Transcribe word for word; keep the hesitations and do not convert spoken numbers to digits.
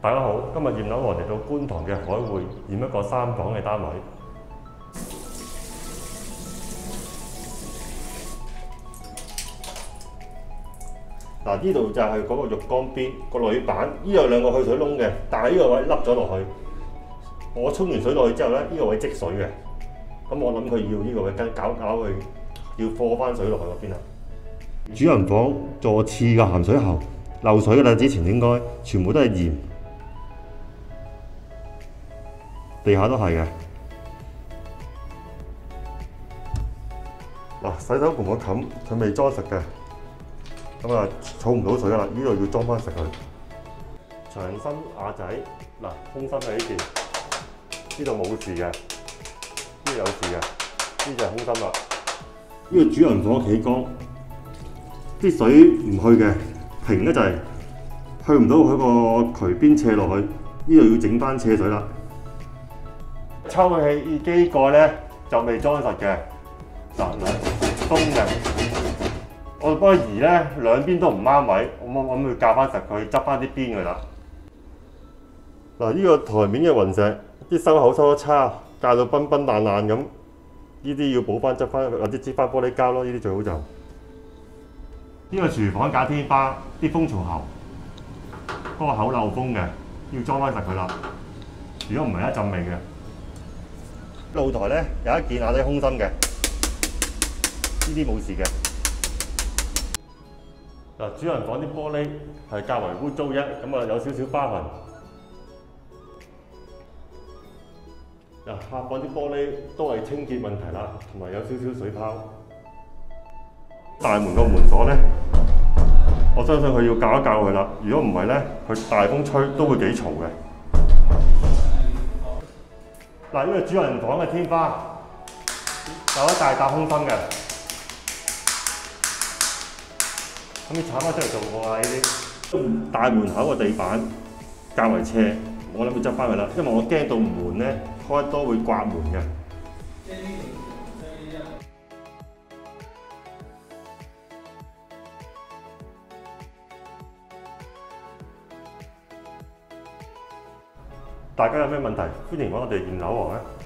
大家好，今日驗樓王嚟到觀塘嘅海匯驗一個三房嘅單位。嗱，呢度就係嗰個浴缸邊個鋁板，呢有兩個去水窿嘅，但係呢個位凹咗落去。我沖完水落去之後咧，呢、呢個位積水嘅，咁我諗佢要呢個位跟搞搞佢，要放翻水落去嗰邊啦。主人房座廁嘅鹹水喉漏水㗎啦，之前應該全部都係鹽。地下都係嘅。嗱，洗手盆個冚佢未裝實嘅，咁啊儲唔到水啦，呢度要裝翻實佢。牆身瓦仔，嗱，空心喺呢邊，呢度冇事嘅，呢度有事嘅，呢就係空心啦。呢個主人房企缸，啲水唔去嘅，平咧就係去唔到喺個渠邊斜落去，呢度要整翻斜水啦。抽氣機蓋咧就未裝實嘅，嗱兩鬆嘅，我幫佢移咧兩邊都唔啱位，我我諗佢校翻實佢，執翻啲邊佢啦。嗱，呢個台面嘅雲石，啲收口收得差，校到崩崩爛爛咁，呢啲要補翻執翻，或者擠翻玻璃膠咯，呢啲最好就。呢個廚房假天花啲風槽喉，嗰個口漏風嘅，要裝翻實佢啦。如果唔係一陣味嘅。露台咧有一件瓦底空心嘅，呢啲冇事嘅。嗱，主人房啲玻璃係較為污糟啫，咁啊有少少花痕。嗱，客房啲玻璃都係清潔問題啦，同埋有少少水泡。大門個門鎖咧，我相信佢要校一校佢啦。如果唔係咧，佢大風吹都會幾嘈嘅。嗱，呢個主人房嘅天花有一大笪空心嘅，咁你鏟翻出嚟做過啊？呢啲大門口個地板較為斜，我諗要執翻佢啦，因為我驚到門咧開多會刮門嘅。大家有咩問題，歡迎揾我哋驗樓王啊！